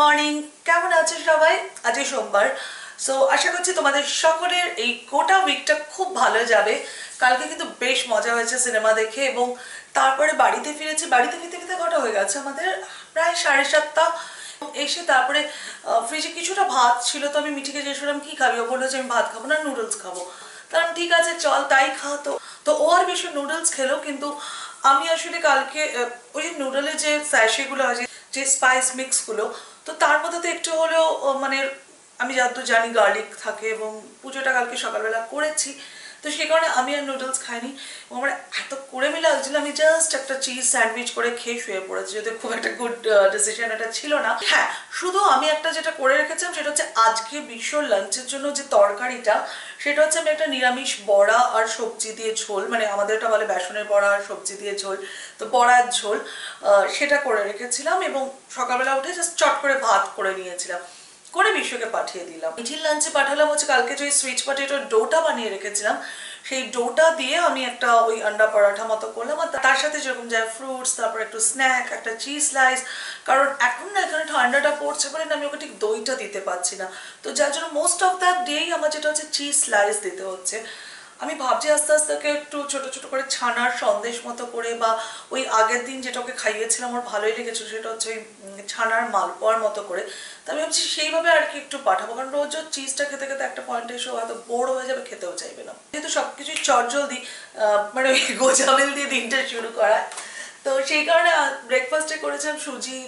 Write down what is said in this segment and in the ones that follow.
Morning, কেমন আছো সবাই? আজকে সোমবার, সো আশা করছি তোমাদের সকলের এই গোটা উইকটা খুব ভালো যাবে। কালকে কিন্তু বেশ মজা হয়েছে সিনেমা দেখে, এবং তারপরে বাড়িতে ফিরেছি। বাড়িতে ফিরতে ফিরতে কটা হয়ে গেছে আমাদের, প্রায় 7:30। এসে তারপরে ফ্রিজে কিছুটা ভাত ছিল, তো আমি মিঠিকে জিজ্ঞেস করলাম কি খাবি। ও বললো যে আমি ভাত খাবো না, নুডলস খাবো। তাহলে ঠিক আছে চল তাই খা। তো ও আর বেশি নুডলস খেলো, কিন্তু আমি আসলে কালকে ওই যে নুডলের যে স্যাশেগুলো আছে, যে স্পাইস মিক্সগুলো, তো তার মধ্যে তো একটু হলেও মানে আমি যতদূর জানি গার্লিক থাকে, এবং পুজোটা কালকে সকালবেলা করেছি, তো সেই কারণে আমি আর নুডলস খাইনি। আমার এত করে মিলে লাগছিল, আমি জাস্ট একটা চিজ স্যান্ডউইচ করে খেয়ে শুয়ে পড়েছি, যদি খুব একটা গুড ডিসিশন এটা ছিল না। হ্যাঁ, শুধু আমি একটা যেটা করে রেখেছিলাম সেটা হচ্ছে আজকে বিশ্ব লাঞ্চের জন্য যে তরকারিটা, সেটা হচ্ছে আমি একটা নিরামিষ বড়া আর সবজি দিয়ে ঝোল, মানে আমাদের এটা বলে বেসনের বড়া আর সবজি দিয়ে ঝোল, তো বড়ার ঝোল সেটা করে রেখেছিলাম, এবং সকালবেলা উঠে জাস্ট চট করে ভাত করে নিয়েছিলাম, করে বিশ্বকে পাঠিয়ে দিলাম। মিঠির লাঞ্চে পাঠালাম হচ্ছে কালকে যে সুইচ পটেটোর ডোটা বানিয়ে রেখেছিলাম, সেই ডোটা দিয়ে আমি একটা ওই আন্ডা পরাঠা মতো করলাম, আর তার সাথে যেরকম যায় ফ্রুটস, তারপর একটু স্ন্যাক, একটা চিজ স্লাইস। কারণ এখন না এখানে ঠান্ডাটা পড়ছে বলে না আমি ওকে ঠিক দইটা দিতে পারছি না, তো যার জন্য মোস্ট অফ দ্য ডেই আমার যেটা হচ্ছে চিজ স্লাইস দিতে হচ্ছে। আমি ভাবছি আস্তে আস্তে ওকে একটু ছোট ছোট করে ছানার সন্দেশ মতো করে, বা ওই আগের দিন যেটা ওকে খাইয়েছিলাম আমার ভালোই লেগেছিল, সেটা হচ্ছে ওই ছানার মালপোয়ার মতো করে। তো আমি ভাবছি সেইভাবে আর কি একটু পাঠাবো, কারণ রোজ চিজটা খেতে খেতে একটা পয়েন্টে এসে হয়তো বোর হয়ে যাবে, খেতেও চাইবে না। যেহেতু সবকিছুই চটজলদি, মানে ওই গোজামিল দিয়ে দিনটা শুরু করা, তো সেই কারণে ব্রেকফাস্টে করেছিলাম সুজির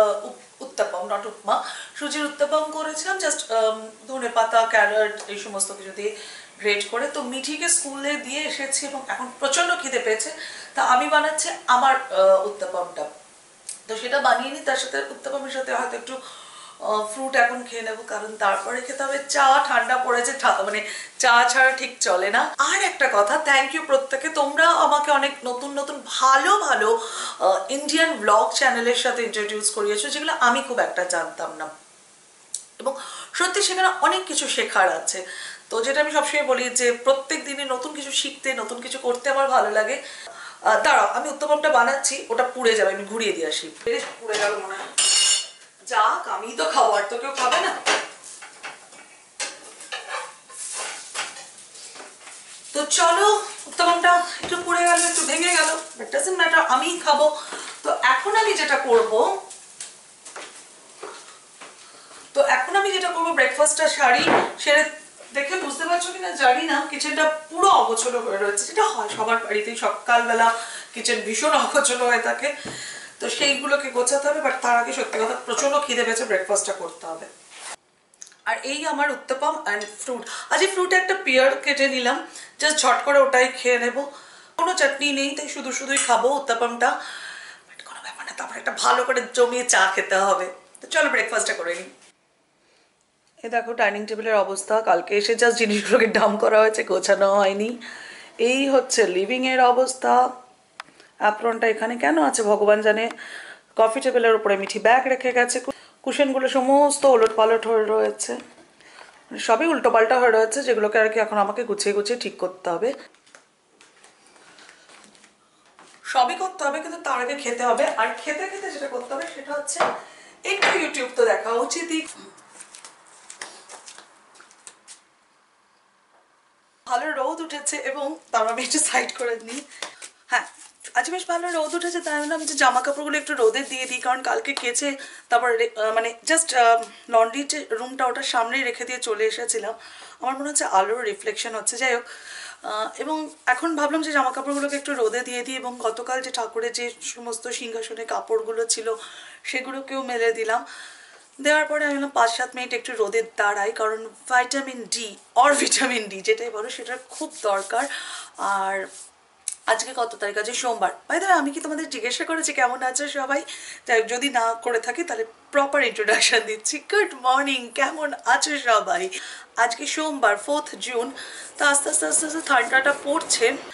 উত্তাপম, নট উপমা, সুজির উত্তাপম করেছিলাম, জাস্ট ধনে পাতা, ক্যারট, এই সমস্ত কিছু দিয়ে গ্রেট করে। তো মিঠিকে স্কুলে দিয়ে এসেছি এবং এখন প্রচন্ড খিদে পেয়েছে, তা আমি বানাচ্ছি আমার উত্তাপমটা। তো সেটা বানিয়ে নিই, তার সাথে উত্তাপমের সাথে হয়তো একটু ফ্রুট এখন খেয়ে নেবো, কারণ তারপরে খেতে হবে চা। ঠান্ডা পড়েছে, মানে চা ছাড়া ঠিক চলে না। আর একটা কথা, থ্যাংক ইউ প্রত্যেকে, তোমরা আমাকে অনেক নতুন নতুন ভালো ভালো ইন্ডিয়ান ব্লগ চ্যানেলের সাথে ইন্ট্রোডিউস করিয়েছো, যেগুলো আমি খুব একটা জানতাম না, এবং সত্যি সেখানে অনেক কিছু শেখার আছে। তো যেটা আমি সবসময় বলি যে প্রত্যেক দিনে নতুন কিছু শিখতে, নতুন কিছু করতে আমার ভালো লাগে। দাঁড়াও, আমি উত্তপমটা বানাচ্ছি, ওটা পুড়ে যাবে, আমি ঘুরিয়ে দিয়ে আসি। পুড়ে গেল মনে হয়, যাক আমি তো খাবো, আর তো কেউ খাবে না। তো চলো, উত্তপমটা একটু পুড়ে গেল, একটু ভেঙে গেল, বাট ডাজন্ট ম্যাটার, আমিই খাবো। তো এখন আমি যেটা করবো ব্রেকফাস্টটা সারি, সেরে দেখে বুঝতে পারছো কিনা জানি না, কিচেনটা পুরো অগোছলো হয়ে রয়েছে, যেটা হয় সবার বাড়িতেই, সকালবেলা কিচেন ভীষণ অগোছলো হয়ে থাকে, তো সেইগুলোকে গোছাতে হবে। বাট তার আগে সত্যি কথা প্রচন্ড খিদে পেয়েছে, ব্রেকফাস্টটা করতে হবে। আর এই আমার উত্তপম অ্যান্ড ফ্রুট। আজ এই ফ্রুটে একটা পিয়ার কেটে নিলাম, জাস্ট ঝট করে ওটাই খেয়ে নেবো, কোনো চাটনি নেই, তাই শুধুই খাবো উত্তপমটা, বাট কোনো ব্যাপার না, তারপরে একটা ভালো করে জমিয়ে চা খেতে হবে। তো চলো ব্রেকফাস্টটা করে নিই। এ দেখো ডাইনিং টেবিলের অবস্থা, কালকে এসে জাস্ট জিনিসগুলোকে ডাম করা হয়েছে, গোছানো হয়নি। এই হচ্ছে লিভিংয়ের অবস্থা। অ্যাপ্রনটা এখানে কেন আছে ভগবান জানে। কফি টেবিলের উপরে মিঠি ব্যাগ রেখে গেছে, কুশনগুলো সমস্ত ওলট পালট হয়ে রয়েছে, সবই উল্টো পাল্টা হয়ে রয়েছে, যেগুলোকে আর কি এখন আমাকে গুছিয়ে গুছিয়ে ঠিক করতে হবে। সবই করতে হবে, কিন্তু তার আগে খেতে হবে, আর খেতে খেতে যেটা করতে হবে সেটা হচ্ছে একটু ইউটিউব তো দেখা উচিতই। ভালো রোদ উঠেছে, এবং তার আমি একটু সাইড করে নিই। হ্যাঁ, আজ বেশ ভালো রোদ উঠেছে, তাই আমি যে জামা কাপড়গুলো একটু রোদে দিয়ে দিই, কারণ কালকে কেচে তারপরে মানে জাস্ট লন্ড্রি যে রুমটা ওটার সামনেই রেখে দিয়ে চলে এসেছিলাম, আমার মনে হচ্ছে আলোর রিফ্লেকশন হচ্ছে, যাই হোক। এবং এখন ভাবলাম যে জামা কাপড়গুলোকে একটু রোদে দিয়ে দিই, এবং গতকাল যে ঠাকুরের যে সমস্ত সিংহাসনে কাপড়গুলো ছিল সেগুলোকেও মেলে দিলাম। দেওয়ার পরে আমি 5-7 মিনিট একটু রোদে দাঁড়াই, কারণ ভিটামিন ডি যেটাই বলো সেটার খুব দরকার। আর আজকে কত তারিখ আছে? সোমবার। বাই দ্য ওয়ে, আমি কি তোমাদের জিজ্ঞাসা করেছি কেমন আছো সবাই? তাই যদি না করে থাকি তাহলে প্রপার ইন্ট্রোডাকশন দিচ্ছি। গুড মর্নিং, কেমন আছো সবাই? আজকে সোমবার 4th জুন। তো আস্তে আস্তে ঠান্ডাটা পড়ছে,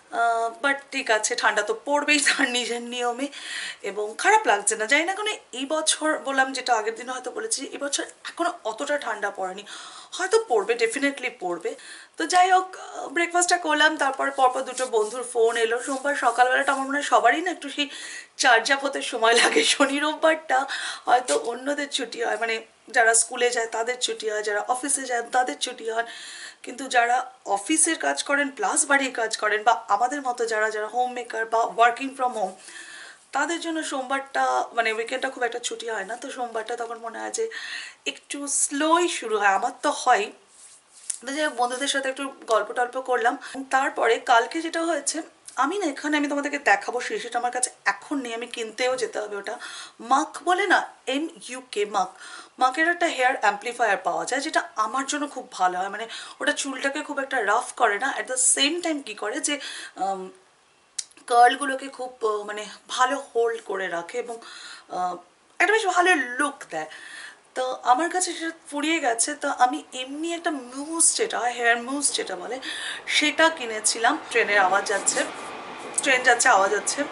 বাট ঠিক আছে, ঠান্ডা তো পড়বেই তার নিজের নিয়মে, এবং খারাপ লাগছে না। জানি না কেন এই বছর, বললাম যেটা আগের দিন হয়তো বলেছি, এই বছর এখনো অতটা ঠান্ডা পড়েনি, হয়তো পড়বে, ডেফিনেটলি পড়বে। তো যাই হোক, ব্রেকফাস্টটা করলাম, তারপরে পরপর দুটো বন্ধুর ফোন এলো। সোমবার সকালবেলাটা আমার মনে হয় সবারই না একটু সেই চার্জ আপ হতে সময় লাগে। শনি রোববারটা হয়তো অন্যদের ছুটি হয়, মানে যারা স্কুলে যায় তাদের ছুটি হয়, যারা অফিসে যায় তাদের ছুটি হয়, কিন্তু যারা অফিসের কাজ করেন প্লাস বাড়ির কাজ করেন, বা আমাদের মতো যারা যারা হোম মেকার বা ওয়ার্কিং ফ্রম হোম, তাদের জন্য সোমবারটা মানে উইকেন্ডটা খুব একটা ছুটি হয় না। তো সোমবারটা তখন মনে হয় যে একটু স্লোই শুরু হয়, আমার তো হয়। তো যাই হোক, বন্ধুদের সাথে একটু গল্প টল্প করলাম। তারপরে কালকে যেটা হয়েছে, আমি না এখানে আমি তোমাদেরকে দেখাবো, সেটা আমার কাছে এখন নেই, আমি কিনতেও যেতে হবে। ওটা মাক বলে না, MUK, মাক। মাকের একটা হেয়ার অ্যাম্পলিফায়ার পাওয়া যায়, যেটা আমার জন্য খুব ভালো হয়। মানে ওটা চুলটাকে খুব একটা রাফ করে না, অ্যাট দ্য সেম টাইম কী করে যে কার্লগুলোকে খুব মানে ভালো হোল্ড করে রাখে, এবং একটা বেশ ভালো লুক দেয়। তো আমার কাছে সেটা ফুরিয়ে গেছে, তো আমি এমনি একটা মুজ, যেটা হেয়ার মুজ যেটা বলে, সেটা কিনেছিলাম। ট্রেনের আওয়াজ যাচ্ছে, ট্রেন যাচ্ছে, আওয়াজ হচ্ছে।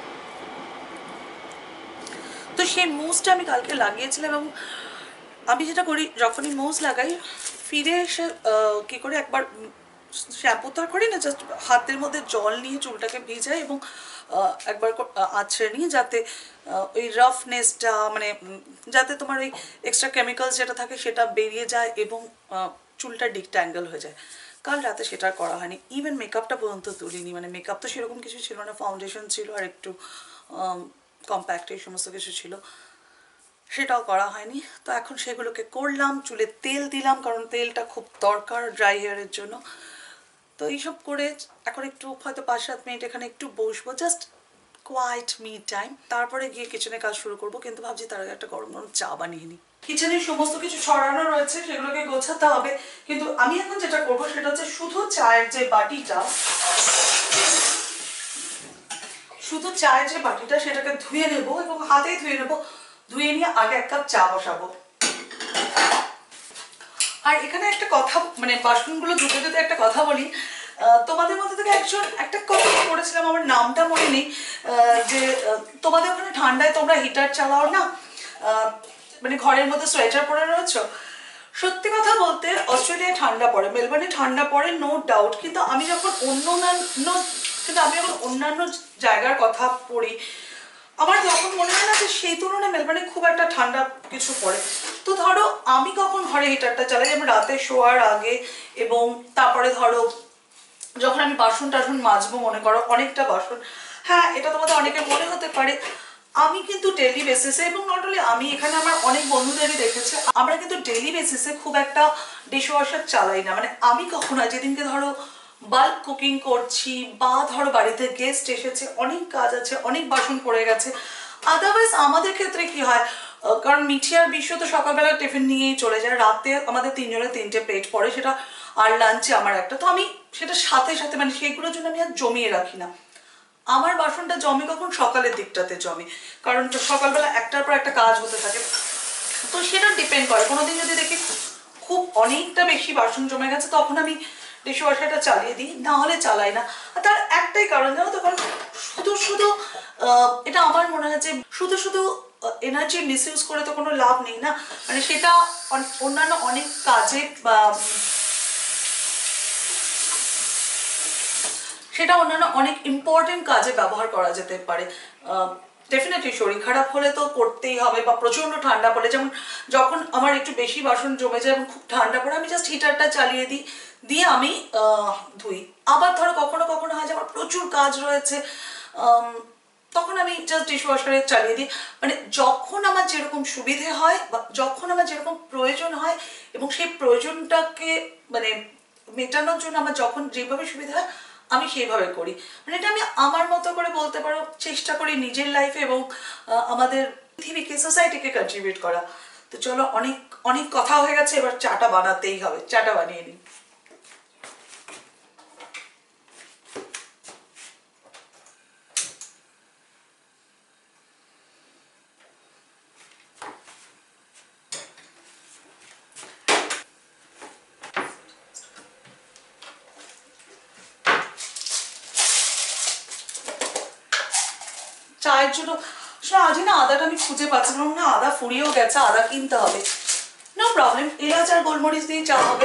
তো সেই মুজটা আমি কালকে লাগিয়েছিলাম, এবং আমি যেটা করি যখনই মুজ লাগাই, ফিরে এসে কী করে একবার শ্যাম্পু তো আর করি না, জাস্ট হাতের মধ্যে জল নিয়ে চুলটাকে ভিজাই, এবং একবার আঁচড়ে নিই, যাতে ওই রাফনেসটা মানে যাতে তোমার ওই এক্সট্রা কেমিক্যালস যেটা থাকে সেটা বেরিয়ে যায়, এবং চুলটা ডিকট্যাঙ্গেল হয়ে যায়। কাল রাতে সেটা করা হয়নি, ইভেন মেকআপটা পর্যন্ত তুলিনি। মানে মেকআপ তো সেরকম কিছু ছিল না, ফাউন্ডেশন ছিল আর একটু কম্প্যাক্ট, এই সমস্ত কিছু ছিল, সেটাও করা হয়নি। তো এখন সেগুলোকে করলাম, চুলে তেল দিলাম, কারণ তেলটা খুব দরকার ড্রাই হেয়ারের জন্য। তো এইসব করে এখন একটু হয়তো 5-7 মিনিট এখানে একটু বসবো, জাস্ট কোয়াইট মি টাইম। তারপরে গিয়ে কিচেনে কাজ শুরু করব, কিন্তু ভাবছি তার আগে একটা গরম গরম চা বানিয়ে নিই। কিচেনের সমস্ত কিছু ছড়ানো রয়েছে, সেগুলোকে গোছাতে হবে। কিন্তু আমি এখন যেটা করবো সেটা হচ্ছে শুধু চায়ের যে বাটিটা, সেটাকে ধুয়ে নেবো, এবং হাতেই ধুয়ে নেবো। ধুয়ে নিয়ে আগে 1 কাপ চা বসাবো। আর এখানে একটা কথা, মানে বাসনগুলো ধুতে ধুতে একটা কথা বলি। তোমাদের মধ্যে থেকে একজন একটা কথা পড়েছিলাম, আমার নামটা মনে নেই, যে তোমাদের ওখানে ঠান্ডায় তোমরা হিটার চালাও না, মানে ঘরের মধ্যে সোয়েটার পরে রয়েছো। সত্যি কথা বলতে অস্ট্রেলিয়ায় ঠান্ডা পড়ে, মেলবোর্নে ঠান্ডা পড়ে, নো ডাউট। কিন্তু আমি যখন অন্যান্য জায়গার কথা পড়ি, আমার যখন মনে হয় না যে সেই তুলনায় মেলবোর্নে খুব একটা ঠান্ডা কিছু পড়ে। তো ধরো আমি কখন ঘরে হিটারটা চালাই, আমি রাতে শোয়ার আগে, এবং তারপরে ধরো যখন আমি বাসন টাসন মাজবো, মনে করো অনেকটা বাসন, হ্যাঁ এটা তোমাদের অনেকের মনে হতে পারে, আমি কিন্তু ডেইলি বেসিসে, এবং নট অনলি আমি, এখানে আমার অনেক বন্ধুদেরই দেখেছে, আমরা কিন্তু ডেইলি বেসিসে খুব একটা ডিশওয়াশার চালাই না। মানে আমি কখনো, যেদিনকে ধরো বাল্ক কুকিং করছি, বা ধরো বাড়িতে গেস্ট এসেছে, অনেক কাজ আছে, অনেক বাসন পড়ে গেছে, আদারওয়াইজ আমাদের ক্ষেত্রে কি হয়, কারণ মিঠি আর বিশ্ব তো সকালবেলা টিফিন নিয়েই চলে যায়, রাতে আমাদের 3 জনের 3টে প্লেট পড়ে, সেটা আর লাঞ্চে আমার একটা। তো আমি সেটা সাথে সাথে, মানে সেইগুলোর জন্য আমি আর জমিয়ে রাখি না। আমার বাসনটা জমে কখন, সকালের দিকটাতে জমে, কারণ সকালবেলা একটার পর একটা কাজ হতে থাকে। তো সেটা ডিপেন্ড করে, কোনোদিন যদি দেখি খুব অনেকটা বেশি বাসন জমে গেছে, তখন আমি ডিশওয়াশারটা চালিয়ে দিই, না হলে চালাই না। আর তার একটাই কারণ জানো তো, কারণ শুধু শুধু এটা আমার মনে হয় যে শুধু শুধু এনার্জি মিসইউজ করে তো কোনো লাভ নেই না। মানে সেটা অন্যান্য অনেক কাজে, সেটা অন্যান্য অনেক ইম্পর্টেন্ট কাজে ব্যবহার করা যেতে পারে। ডেফিনেটলি শরীর খারাপ হলে তো করতেই হবে, বা প্রচণ্ড ঠান্ডা পড়ে, যেমন যখন আমার একটু বেশি বাসন জমে যায় এবং খুব ঠান্ডা পড়ে, আমি জাস্ট হিটারটা চালিয়ে দিই, দিয়ে আমি ধুই। আবার ধরো কখনো কখনো হয় যে আমার প্রচুর কাজ রয়েছে, তখন আমি জাস্ট ডিশওয়াশারে চালিয়ে দিই। মানে যখন আমার যেরকম সুবিধে হয়, বা যখন আমার যেরকম প্রয়োজন হয়, এবং সেই প্রয়োজনটাকে মানে মেটানোর জন্য আমার যখন যেভাবে সুবিধা হয়, আমি সেইভাবে করি। মানে এটা আমি আমার মতো করে বলতে পারো চেষ্টা করি নিজের লাইফে, এবং আমাদের পৃথিবীকে, সোসাইটিকে কন্ট্রিবিউট করা। তো চলো, অনেক অনেক কথা হয়ে গেছে, এবার চাটা বানাতেই হবে, চাটা বানিয়ে নিই। চায়ের জন্য আসলে আজই না আদাটা আমি খুঁজে পাচ্ছি না, আদা ফুরিয়েও গেছে, আদা কিনতে হবে। নো প্রবলেম, এলাচ আর গোলমরিচ দিয়ে চা হবে।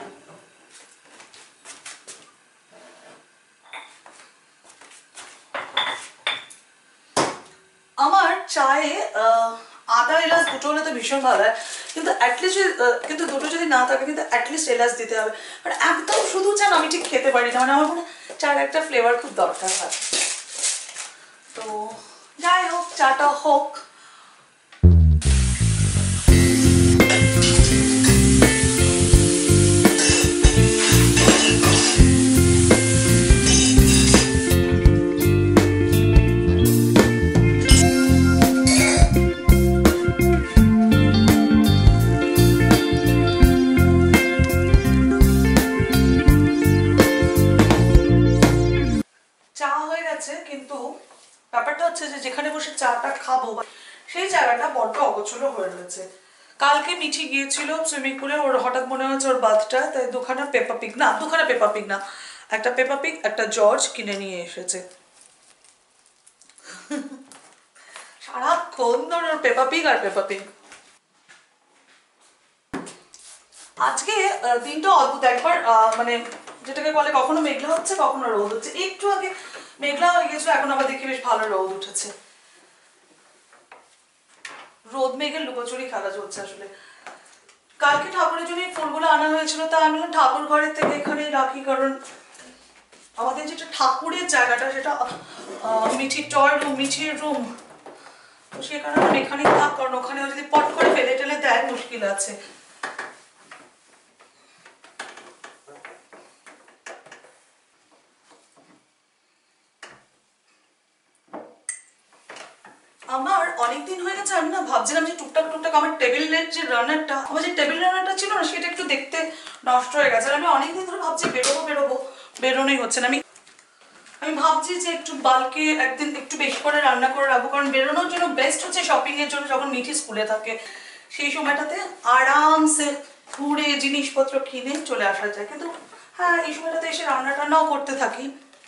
আমার চায়ে আদা এলাচ দুটো হলে তো ভীষণ ভালো হয়, কিন্তু অ্যাটলিস্ট কিন্তু দুটো যদি না থাকে কিন্তু অ্যাটলিস্ট এলাচ দিতে হবে। মানে একদম শুধু চা আমি ঠিক খেতে পারি না, মানে আমার মনে চার একটা ফ্লেভার খুব দরকার হয়। তো যাই হোক, চাটা হোক। চা হয়ে গেছে, কিন্তু ব্যাপারটা হচ্ছে যে যেখানে বসে চাটা খাবো সেই জায়গাটা বড্ড অগোছলো হয়ে রয়েছে। কালকে মিঠি গিয়েছিল সুইমিং পুলে, ওর হঠাৎ মনে হচ্ছে ওর বাথটা, তাই দুখানা পেপাপিক না, একটা পেপাপিক একটা জর্জ কিনে নিয়ে এসেছে। সারাক্ষণ ধরে ওর পেপাপিক আর পেপাপিক। আজকে দিনটা অদ্ভুত, একবার মানে যেটাকে বলে কখনো মেঘলা হচ্ছে কখনো রোদ হচ্ছে। একটু আগে মেঘলা হয়ে গেছিল, এখন আবার দেখি বেশ ভালো রোদ উঠেছে। রোদ মেঘের লুকোচুরি খেলা চলছে আসলে। কালকে ঠাকুরের জন্য ফুলগুলো আনা হয়েছিল, তা আমি ঠাকুর ঘরের থেকে এখানে রাখি, কারণ আমাদের যেটা ঠাকুরের জায়গাটা সেটা মিঠির টয় রুম, মিঠির রুম, তো সে কারণে আমি এখানেই থাক, কারণ ওখানে যদি পট করে ফেলে টেলে দেয় মুশকিল আছে। আমার অনেকদিন হয়ে গেছে, আমি না ভাবছিলাম যে টুকটাক আমার টেবিলের যে রানারটা, আমার যে টেবিল রানারটা ছিল না সেটা একটু দেখতে নষ্ট হয়ে গেছে। আমি অনেকদিন ধরে ভাবছি বেরোনোই হচ্ছে না। আমি ভাবছি যে একটু বাল্কে একদিন একটু বেশি করে রান্না করে রাখবো, কারণ বেরোনোর জন্য বেস্ট হচ্ছে শপিং এর জন্য যখন মিঠি স্কুলে থাকে, সেই সময়টাতে আরামসে ঘুরে জিনিসপত্র কিনে চলে আসা যায়। কিন্তু হ্যাঁ, এই সময়টাতে এসে রান্না টান্নাও করতে থাকি।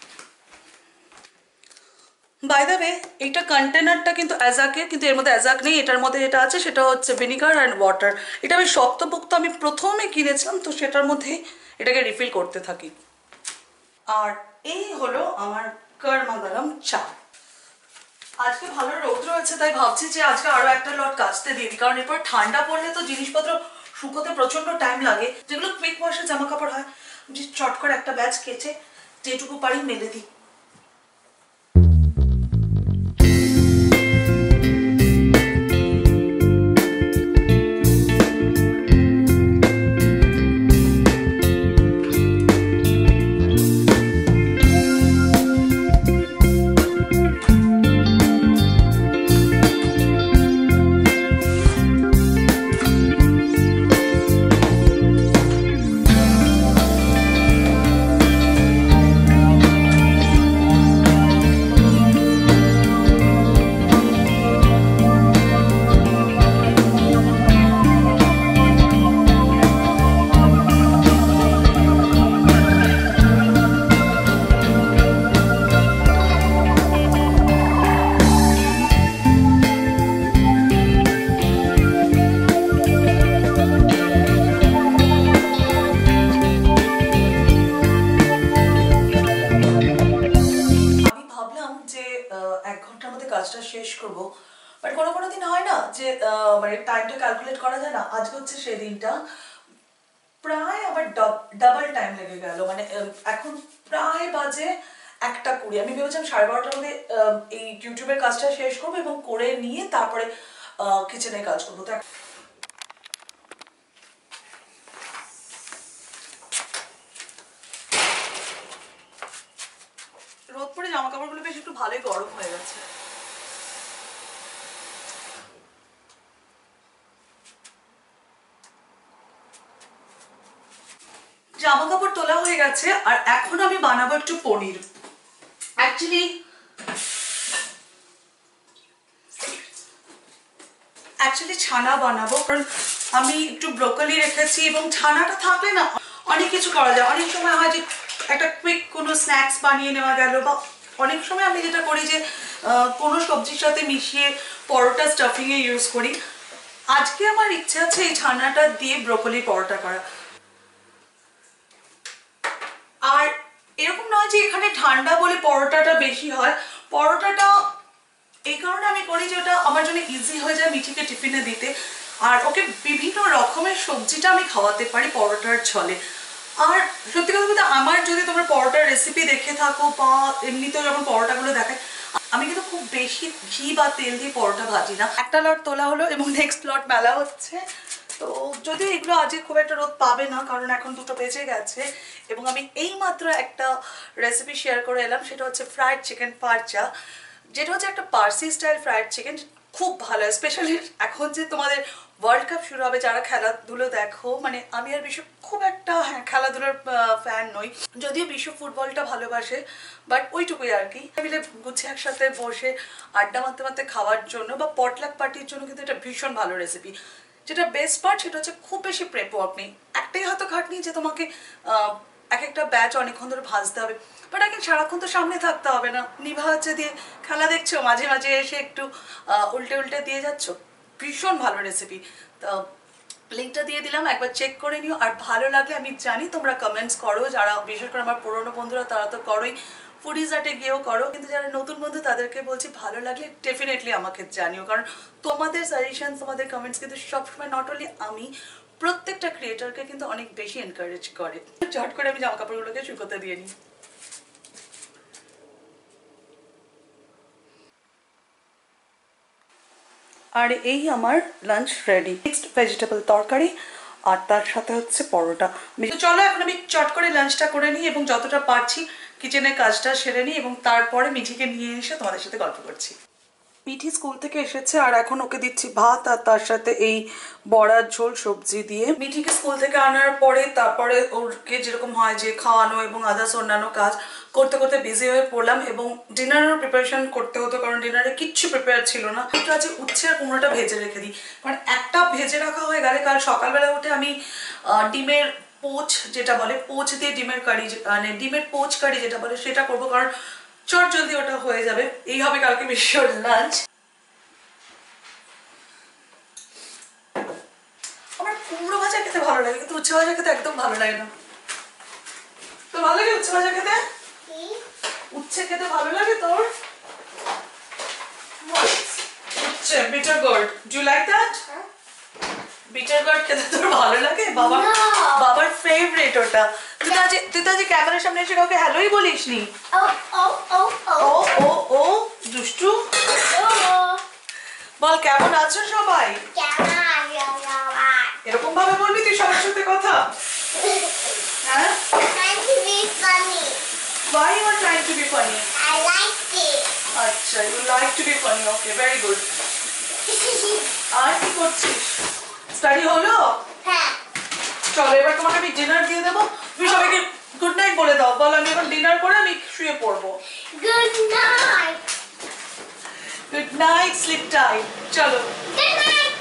বাই দ্য ওয়ে, এইটা কন্টেনারটা কিন্তু অ্যাজাকের, কিন্তু এর মধ্যে অ্যাজাক নেই। এটার মধ্যে যেটা আছে সেটা হচ্ছে ভিনিগার অ্যান্ড ওয়াটার। এটা আমি শক্তপোক্ত আমি প্রথমে কিনেছিলাম, তো সেটার মধ্যেই এটাকে রিফিল করতে থাকি। আর এই হলো আমার গরমা গরম চা। আজকে ভালো রোদ রয়েছে, তাই ভাবছি যে আজকে আরো একটা লট কাচতে দিই, কারণ এরপর ঠান্ডা পড়লে তো জিনিসপত্র শুকোতে প্রচন্ড টাইম লাগে। যেগুলো কুইক ওয়াশের জামা কাপড় হয়, যে চট করে একটা ব্যাচ কেচে যেটুকু পারি মেলে দিই। কাজটা শেষ করব, বাট কোনো কোনো দিন হয় না যে মানে টাইমটা ক্যালকুলেট করা যায় না। আজকে হচ্ছে সেই দিনটা, প্রায় আবার ডাবল টাইম লেগে গেল। মানে এখন প্রায় বাজে 1:20। আমি ভেবেছিলাম 12:30টার মধ্যে এই ইউটিউবের কাজটা শেষ করবো এবং করে নিয়ে তারপরে কিচেনে কাজ করবো। তো রোদ পরে জামা কাপড়গুলো বেশ একটু ভালোই গরম হয়ে গেছে। জামা কাপড় তোলা হয়ে গেছে, আর এখন আমি বানাবো একটু পনির। অ্যাকচুয়ালি ছানা বানাবো, কারণ আমি একটু ব্রোকলি রেখেছি এবং ছানাটা থাকলে না অনেক কিছু করা যায়। অনেক সময় হয় যে একটা কুইক কোনো স্ন্যাক্স বানিয়ে নেওয়া গেল, বা অনেক সময় আমি যেটা করি যে কোনো সবজির সাথে মিশিয়ে পরোটা স্টাফিংয়ে ইউজ করি। আজকে আমার ইচ্ছে আছে এই ছানাটা দিয়ে ব্রোকলি পরোটা করা। আর এরকম নয় যে এখানে ঠান্ডা বলে পরোটাটা বেশি হয়, পরোটাটা এই কারণে আমি করি যে ওটা আমার জন্য ইজি হয়ে যায় মিঠিকে টিফিনে দিতে, আর ওকে বিভিন্ন রকমের সবজিটা আমি খাওয়াতে পারি পরোটার ছলে। আর সত্যি কথা বলতে আমার যদি তোমরা পরোটার রেসিপি দেখে থাকো বা এমনিতেও যখন পরোটাগুলো দেখায়, আমি কিন্তু খুব বেশি ঘি বা তেল দিয়ে পরোটা ভাজি না। একটা লট তোলা হলো এবং নেক্সট লট মেলা হচ্ছে। তো যদিও এগুলো আজকে খুব একটা রোদ পাবে না, কারণ এখন 2টো বেজে গেছে এবং আমি এইমাত্র একটা রেসিপি শেয়ার করে এলাম, সেটা হচ্ছে ফ্রাইড চিকেন পারচা, যেটা হচ্ছে একটা পার্সি স্টাইল ফ্রাইড চিকেন। খুব ভালো, স্পেশালি এখন যে তোমাদের ওয়ার্ল্ড কাপ শুরু হবে, যারা খেলাধুলো দেখো, মানে আমি আর বিশ্ব খুব একটা খেলাধুলোর ফ্যান নই, যদিও বিশ্ব ফুটবলটা ভালোবাসে, বাট ওইটুকুই আর কি। মিলে গুছিয়ে একসাথে বসে আড্ডা মারতে মারতে খাওয়ার জন্য বা পটলাক পার্টির জন্য কিন্তু এটা ভীষণ ভালো রেসিপি। যেটা বেস্ট পার্ট সেটা হচ্ছে খুব বেশি প্রেপ ওয়ার্ক নেই, একটাই হয়তো খাটনি যে তোমাকে এক একটা ব্যাচ অনেকক্ষণ ধরে ভাজতে হবে, বাট এখন সারাক্ষণ তো সামনে থাকতে হবে না, নিভা হচ্ছে দিয়ে খেলা দেখছো, মাঝে মাঝে এসে একটু উল্টে উল্টে দিয়ে যাচ্ছ। ভীষণ ভালো রেসিপি। তো লিঙ্কটা দিয়ে দিলাম, একবার চেক করে নিও। আর ভালো লাগলে আমি জানি তোমরা কমেন্টস করো, যারা বিশেষ করে আমার পুরনো বন্ধুরা তারা তো করোই, ফুডিজ আর্টে গিয়েও করো, কিন্তু যারা নতুন বন্ধু তাদেরকে বলছি ভালো লাগলে ডেফিনেটলি আমাকে জানিও, কারণ তোমাদের সাজেশন, তোমাদের কমেন্টস কিন্তু সবসময় নট অনলি আমি, প্রত্যেকটা ক্রিয়েটারকে কিন্তু অনেক বেশি এনকারেজ করে। চট করে আমি জামা কাপড়গুলোকে শুকোতে দিয়ে নিই। আর এই আমার লাঞ্চ রেডি, মিক্সড ভেজিটেবল তরকারি আর তার সাথে হচ্ছে পরোটা। চলো এখন আমি চট করে লাঞ্চটা করে নিই এবং যতটা পারছি কিচেনের কাজটা সেরে নিই এবং তারপরে মিঠিকে নিয়ে এসে তোমাদের সাথে গল্প করছি। মিঠি স্কুল থেকে এসেছে আর এখন ওকে দিচ্ছি ভাত আর তার সাথে এই বড়ার ঝোল সবজি দিয়ে। মিঠিকে স্কুল থেকে আনার পরে তারপরে ওকে যেরকম হয় যে খাওয়ানো এবং আদার্স অন্যান্য কাজ করতে করতে বিজি হয়ে পড়লাম এবং ডিনারের প্রিপারেশন করতে হতো, কারণ ডিনারে কিচ্ছু প্রিপেয়ার ছিল না। একটু আছে উচ্ছে আর কুমড়োটা ভেজে রেখে দিই, কারণ একটা ভেজে রাখা হয়ে গেলে কাল সকালবেলা উঠে আমি ডিমের পোচ যেটা বলে, পোচ দিয়ে ডিমের কারি, মানে ডিমের পোচ কারি যেটা বলে সেটা করবো, কারণ চট জলদি ওটা হয়ে যাবে। এই হবে কালকে বিশ্বর লাঞ্চ। আমার কুমড়ো ভাজা খেতে ভালো লাগে, কিন্তু উচ্ছে ভাজা খেতে একদম ভালো লাগে না। তো ভালো লাগে উচ্ছে ভাজা খেতে? উচ্ছে খেতে ভালো লাগে তোর? উচ্ছে bitter gourd, do you like that? Bitter gourd খেতে তোর ভালো লাগে? বাবার ফেভারিট ওটা। তুই তো আজ ক্যামেরার সামনে এসে কাউকে হ্যালোই বলিসনি। ও ও ও দুষ্টু। বল কেমন আছো সবাই? এরকম ভাবে বলবি তুই সবার সাথে কথা? হ্যাঁ? Why you are trying to be funny? I like it. আচ্ছা, you like to be funny. Okay, very good. আর কি করছিস? স্টাডি হলো? হ্যাঁ। চলো এবার তোমাকে আমি ডিনার দিয়ে দেবো। তুমি সবাইকে গুড নাইট বলে দাও। বল আমি এখন ডিনার করে আমি শুয়ে পড়বো। Good night. Good night, sleep tight. চলো। Good night.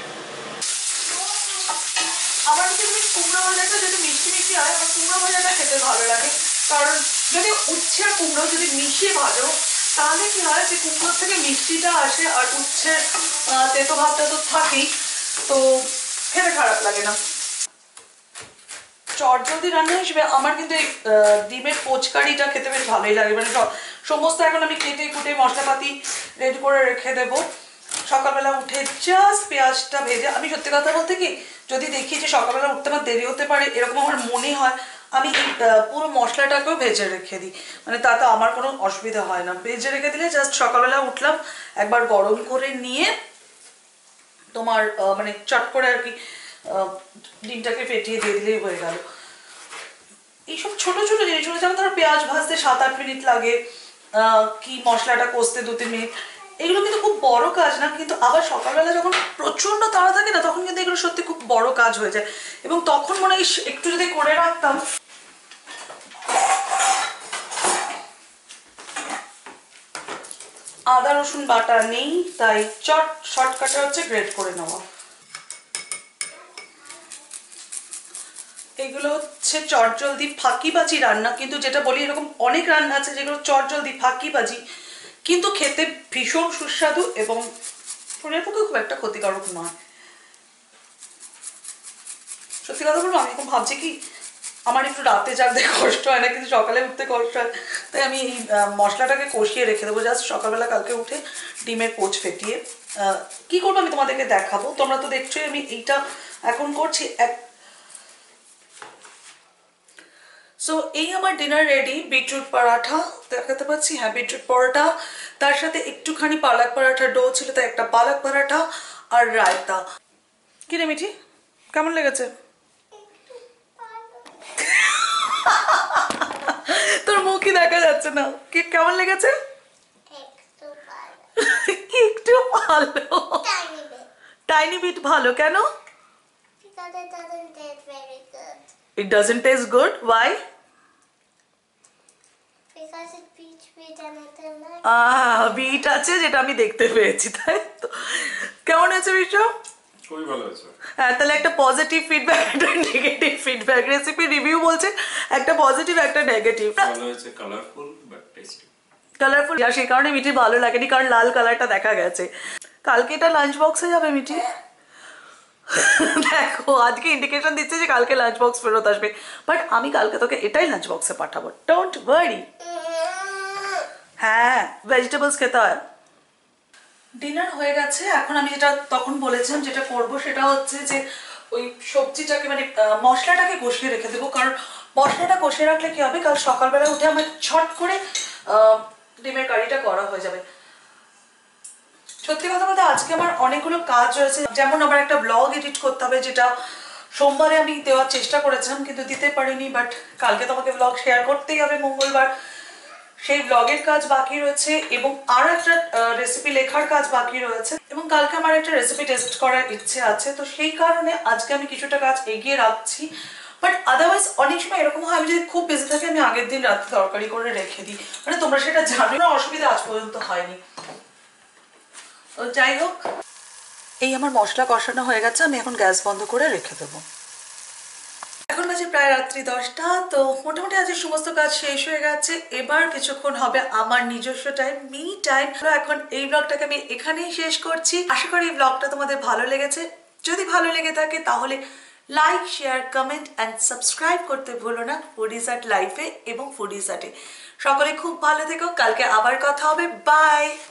আমার কাছে তুমি কুমড়ো ভাজাটা যদি মিষ্টি মিষ্টি হয়, আমার কুমড়ো ভাজাটা খেতে ভালো লাগে, কারণ যদি উচ্ছে আর কুমড়ো যদি মিশিয়ে ভাজো তাহলে কি হয় যে কুমড়োর থেকে মিষ্টিটা আসে আর উচ্ছের তেতো ভাবটা তো থাকেই, তো খেতে খারাপ লাগে না। চটজলদি রান্না হিসেবে আমার কিন্তু এই ডিমের পোচকারিটা খেতে বেশ ভালোই লাগে, মানে সমস্ত এখন আমি কেটে কুটে মশলাপাতি রেডি করে রেখে দেবো। সকালবেলা উঠে জাস্ট পেঁয়াজটা ভেজে, আমি সত্যি কথা বলতে কি যদি দেখি যে সকালবেলা উঠতে আমার দেরি হতে পারে এরকম আমার মনে হয়, আমি পুরো মশলাটাকেও ভেজে রেখে দিই, মানে তাতে আমার কোনো অসুবিধা হয় না। ভেজে রেখে দিলে জাস্ট সকালবেলা উঠলাম একবার গরম করে নিয়ে তোমার মানে চট করে আর কি ডিমটাকে ফেটিয়ে দিয়ে দিলেই হয়ে গেল। এইসব ছোট ছোট জিনিসগুলো, যেমন ধরো পেঁয়াজ ভাজতে 7-8 মিনিট লাগে, কি মশলাটা কষতে 2-3 মিনিট, এগুলো কিন্তু খুব বড় কাজ না, কিন্তু আবার সকালবেলা যখন প্রচন্ড তাড়া থাকে না তখন কিন্তু এগুলো সত্যি খুব বড় কাজ হয়ে যায়, এবং তখন মনে হয় একটু যদি করে রাখতাম। আদা রসুন বাটা নেই, তাই শর্টকাটে হচ্ছে গ্রেট করে নেওয়া। এগুলো হচ্ছে চটজলদি ফাঁকিবাজি রান্না, কিন্তু যেটা বলি এরকম অনেক রান্না আছে যেগুলো চটজলদি ফাঁকিবাজি, কিন্তু খেতে ভীষণ সুস্বাদু এবং শরীরের পক্ষে খুব একটা ক্ষতিকারক নয়। সত্যি কথা বলবো, আমি এখন ভাবছি কি আমার একটু রাতে জাগতে কষ্ট হয় না, কিন্তু সকালে উঠতে কষ্ট হয়, তাই আমি এই মশলাটাকে কষিয়ে রেখে দেবো জাস্ট সকালবেলা কালকে উঠে ডিমের পোচ ফেটিয়ে। কি করবো আমি তোমাদেরকে দেখাবো, তোমরা তো দেখছোই আমি এইটা এখন করছি। সো এই আমার ডিনার রেডি। বিটরুট পরাঠা দেখাতে পাচ্ছি, হ্যাঁ বিটরুট পরোটা, তার সাথে একটুখানি পালক পরাঠার ডো ছিল, তাই একটা পালক পরাঠা আর রায়তা। কি রে মিঠি, কেমন লেগেছে? তোর মুখই দেখা যাচ্ছে না, কি কেমন লেগেছে? একটু ভালো, Tiny bit. টাইনি বিট ভালো। কেন? Because it doesn't taste very good. It doesn't taste good, why? Because it's peach sweet and I don't like beet আছে যেটা আমি দেখতে পেয়েছি, তাই তো। কেমন হয়েছে বিশ্ব? খুবই ভালো হয়েছে। হ্যাঁ, তাহলে একটা পজিটিভ ফিডব্যাক, একটা নেগেটিভ ফিডব্যাক। রেসিপি রিভিউ বলছে একটা পজিটিভ একটা নেগেটিভ। ভালো হয়েছে, কালারফুল বাট টেস্টি। কালারফুল, আর সেই কারণে মিঠি ভালো লাগেনি, কারণ লাল কালারটা দেখা গেছে। কালকে এটা লাঞ্চ বক্সে যাবে মিঠি। দেখো আজকে ইন্ডিকেশন দিচ্ছে যে কালকে লাঞ্চ বক্স ফেরত আসবে, বাট আমি কালকে তোকে এটাই লাঞ্চ বক্সে পাঠাবো, ডোন্ট ওয়ারি। হ্যাঁ, ভেজিটেবলস খেতে হয়। ডিনার হয়ে গেছে। এখন আমি যেটা তখন বলেছিলাম যেটা করব সেটা হচ্ছে যে ওই সবজিটাকে মানে মশলাটাকে কষিয়ে রেখে দেবো, কারণ মশলাটা কষিয়ে রাখলে কি হবে, কাল সকালবেলা উঠে আমার ছট করে ডিমের কারিটা করা হয়ে যাবে। সত্যি কথা বলতে আজকে আমার অনেকগুলো কাজ রয়েছে, যেমন আমার একটা ব্লগ এডিট করতে হবে, যেটা সোমবারে আমি দেওয়ার চেষ্টা করেছিলাম কিন্তু দিতে পারিনি, বাট কালকে তোমাকে ব্লগ শেয়ার করতেই হবে মঙ্গলবার। সেই ব্লগের কাজ বাকি রয়েছে এবং আরো একটা রেসিপি লেখার কাজ বাকি রয়েছে, এবং কালকে আমার একটা রেসিপি টেস্ট করার ইচ্ছে আছে, তো সেই কারণে আজকে আমি কিছুটা কাজ এগিয়ে রাখছি। বাট আদারওয়াইজ অনেক সময় এরকম হয় আমি যদি খুব বিজি থাকি আমি আগের দিন রাতে তরকারি করে রেখে দিই, মানে তোমরা সেটা জানো না, অসুবিধা আজ পর্যন্ত হয়নি। তো যাই হোক, এই আমার মশলা কষানো হয়ে গেছে, আমি এখন গ্যাস বন্ধ করে রেখে দেবো। এখন বাজে প্রায় রাত্রি 10টা, তো মোটামুটি আজকে সমস্ত কাজ শেষ হয়ে গেছে। এবার কিছুক্ষণ হবে আমার নিজস্ব টাইম, মি টাইম। এখন এই ব্লগটাকে আমি এখানেই শেষ করছি। আশা করি এই ব্লগটা তোমাদের ভালো লেগেছে। যদি ভালো লেগে থাকে তাহলে like, share, comment and subscribe করতে ভুলো না ফুডিজ আর্ট লাইফে এবং ফুডিজ আর্টে। সকলে খুব ভালো থেকো, কালকে আবার কথা হবে, বাই।